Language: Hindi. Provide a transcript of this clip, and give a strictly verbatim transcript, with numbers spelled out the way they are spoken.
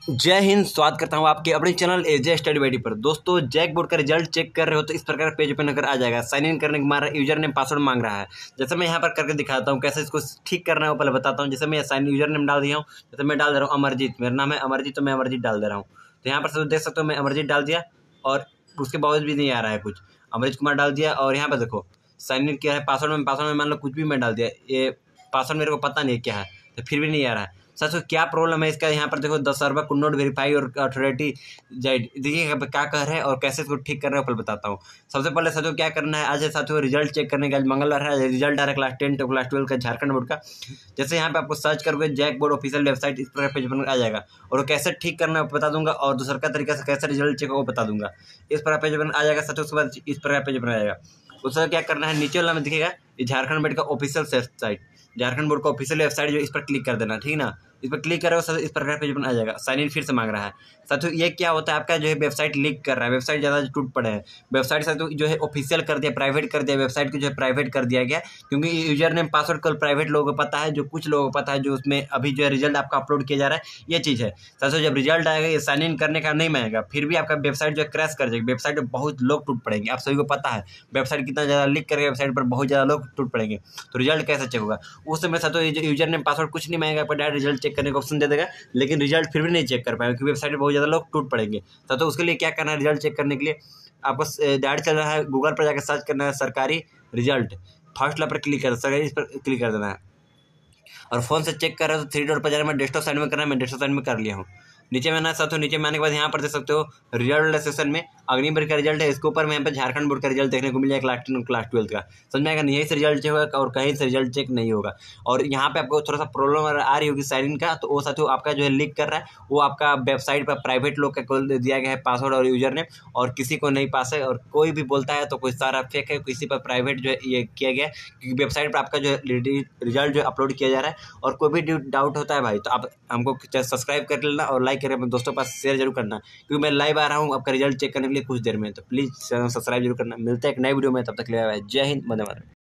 जय हिंद। स्वागत करता हूं आपके अपने channel AJ study by D पर। दोस्तों, जैक बोर्ड का रिजल्ट चेक कर रहे हो तो इस प्रकार पेज पे नजर आ जाएगा। साइन इन करने के बाद यूजर नेम पासवर्ड मांग रहा है। जैसे मैं यहाँ पर करके दिखाता हूँ कैसे इसको ठीक करना है वो पहले बताता हूँ। जैसे मैं साइन यूजर नेम डाल दिया हूँ, जैसे मैं डाल दे रहा हूँ अमरजीत, मेरा नाम है अमरजीत तो मैं अमरजीत डाल दे रहा हूँ। तो यहाँ पर सब देख सकते हो मैं अमरजीत डाल दिया और उसके बावजूद भी नहीं आ रहा है कुछ। अमरजीत कुमार डाल दिया और यहाँ पर देखो साइन इन किया है। पासवर्ड में पासवर्ड में मान लो कुछ भी मैं डाल दिया, ये पासवर्ड मेरे को पता नहीं क्या है तो फिर भी नहीं आ रहा है। सच में क्या प्रॉब्लम है इसका? यहाँ पर देखो the server could not verify or authorized, देखिए क्या कह रहे हैं और कैसे इसको ठीक कर रहे हैं कल बताता हूँ। सबसे पहले साथियों क्या करना है, आज है साथियों रिजल्ट चेक करने का। आज मंगलवार है, रिजल्ट आ रहा है क्लास टेन क्लास ट्वेल्व का झारखंड बोर्ड का। जैसे यहाँ पे आपको सर्च करोगे जैक बोर्ड ऑफिशियल वेबसाइट, इस प्रकार पेज पर आ जाएगा और कैसे ठीक करना है बता दूंगा और दूसरा का तरीका से कैसे रिजल्ट चेक हो बता दूंगा। इस प्रकार पेज पर आ जाएगा साथियों। उसके बाद इस प्रकार पेज पर आ जाएगा। उसका क्या करना है, नीचे वाला में दिखेगा ये झारखंड बोर्ड का ऑफिशियल वेबसाइट, झारखंड बोर्ड का ऑफिशियल वेबसाइट जो इस पर क्लिक कर देना, ठीक ना। इस पर क्लिक करो इस प्रकार पेज पर आ जाएगा। साइन इन फिर से मांग रहा है साथियों। ये क्या होता है, आपका जो है वेबसाइट लीक कर रहा है, वेबसाइट ज़्यादा टूट पड़े हैं। वेबसाइट साथियों जो है ऑफिशियल कर दिया, प्राइवेट कर दिया, वेबसाइट को जो है प्राइवेट कर दिया गया क्योंकि यूजर नेम पासवर्ड कल प्राइवेट लोगों को पता है, जो कुछ लोगों को पता है, जो उसमें अभी जो है रिजल्ट आपका अपलोड किया जा रहा है ये चीज़ है साथियों। जब रिजल्ट आएगा ये साइन इन करने का नहीं मांगेगा, फिर भी आपका वेबसाइट जो है क्रैश कर जाएगी। वेबसाइट पर बहुत लोग टूट पड़ेंगे, आप सभी को पता है वेबसाइट कितना ज़्यादा लीक करके वेबसाइट पर बहुत ज़्यादा लोग टूट पड़ेंगे। तो रिजल्ट कैसे चेक होगा? उस समय साथियों यूजर नेम पासवर्ड कुछ नहीं मांगेगा, पर डायरेक्ट रिजल्ट चेक करने का ऑप्शन दे देगा, लेकिन रिजल्ट फिर भी नहीं चेक कर पाएंगे क्योंकि वेबसाइट पे बहुत ज़्यादा लोग टूट पड़ेंगे। तो, तो उसके लिए क्या करना है, रिजल्ट चेक करने के लिए आपको डायरेक्ट चल रहा है गूगल पर जाकर सर्च करना है सरकारी रिजल्ट, फर्स्ट लाइन पर क्लिक करना है, सरकारी इस पर क्लिक कर देना है और फोन से चेक कर रहे हो तो थ्री डॉट पर जाना, मैं डेस्कटॉप साइड में करना है, मैं डेस्कटॉप साइड में कर लिया हूँ। नीचे में आना साथियों, नीचे में आने के बाद यहाँ पर देख सकते हो रिजल्ट सेक्शन में अग्निवीर का रिजल्ट है, इसके ऊपर में यहाँ पे झारखंड बोर्ड का रिजल्ट देखने को मिल जाएगा क्लास टेन क्लास ट्वेल्थ का। समझ में आएगा, यहीं से रिजल्ट चेक होगा और कहीं से रिजल्ट चेक नहीं होगा। और यहाँ पे आपको थोड़ा सा प्रॉब्लम आ रही होगी साइन इन का, तो वो साथियों आपका जो है लीक कर रहा है, वो आपका वेबसाइट पर प्राइवेट लोग का दिया गया है पासवर्ड और यूजर नेम, और किसी को नहीं पास है। और कोई भी बोलता है तो कोई सारा फेक है, किसी पर प्राइवेट जो है ये किया गया है क्योंकि वेबसाइट पर आपका जो है रिजल्ट जो अपलोड किया जा रहा है। और कोई भी डाउट होता है भाई तो आप हमको सब्सक्राइब कर लेना और लाइक करके अपने दोस्तों पास शेयर जरूर करना, क्योंकि मैं लाइव आ रहा हूँ आपका रिजल्ट चेक करने के लिए कुछ देर में। तो प्लीज़ सब्सक्राइब जरूर करना। मिलता है एक नई वीडियो में, तब तक के लिए जय हिंद, वंदे मातरम।